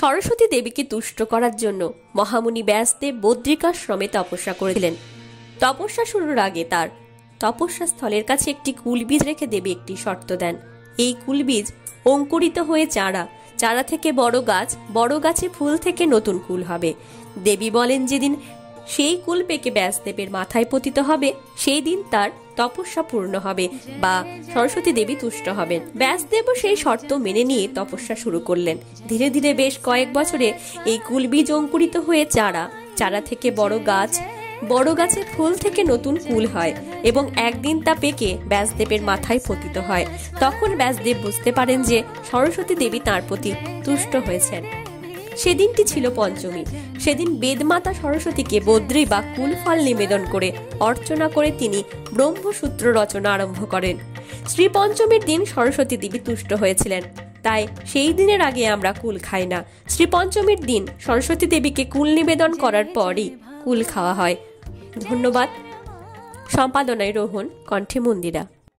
সরস্বতী দেবীকে তুষ্ট করার জন্য মহামুনি ব্যাসদেব বদ্রিকাশ্রমে তপস্যা করেছিলেন। তপস্যা শুরুর আগে তার তপস্যা স্থলের কাছে একটি কুলবীজ রেখে দেবী একটি শর্ত দেন। এই কুলবীজ অঙ্কুরিত হয়ে চারা থেকে বড় গাছ, বড় গাছে ফুল থেকে নতুন কুল হবে। দেবী বলেন যেদিন সেই কুল পেকে ব্যাসদেবের মাথায় পতিত হবে সেই দিন তার তপস্যা পূর্ণ হবে বা সরস্বতী দেবী তুষ্ট হবেন। ব্যাসদেবও সেই শর্ত মেনে নিয়ে তপস্যা শুরু করলেন। ধীরে ধীরে বেশ কয়েক বছরে এই কুলবীজ অঙ্কুরিত হয়ে চারা থেকে বড় গাছ, বড় গাছে ফুল থেকে নতুন কুল হয় এবং একদিন তা পেকে ব্যাসদেবের মাথায় পতিত হয়। তখন ব্যাসদেব বুঝতে পারেন যে সরস্বতী দেবী তাঁর প্রতি তুষ্ট হয়েছেন। সেদিনটি ছিল পঞ্চমী। সেদিন বেদমাতা সরস্বতীকে বদ্রী বা কুল ফল নিবেদন করে অর্চনা করে তিনি ব্রহ্মসূত্র রচনা আরম্ভ করেন। শ্রী পঞ্চমীর দিন সরস্বতী দেবী তুষ্ট হয়েছিলেন, তাই সেই দিনের আগে আমরা কুল খাই না। শ্রী পঞ্চমীর দিন সরস্বতী দেবীকে কুল নিবেদন করার পরই কুল খাওয়া হয়। ধন্যবাদ। সম্পাদনায় রোহন, কণ্ঠে মন্দিরা।